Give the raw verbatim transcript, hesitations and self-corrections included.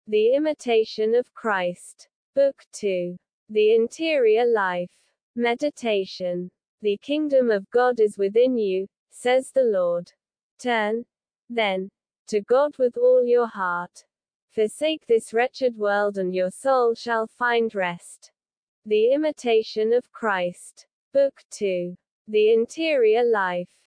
The Imitation of Christ. Book two. The Interior Life. Meditation. The kingdom of God is within you, says the Lord. Turn, then, to God with all your heart. Forsake this wretched world and your soul shall find rest. The Imitation of Christ. Book two. The Interior Life.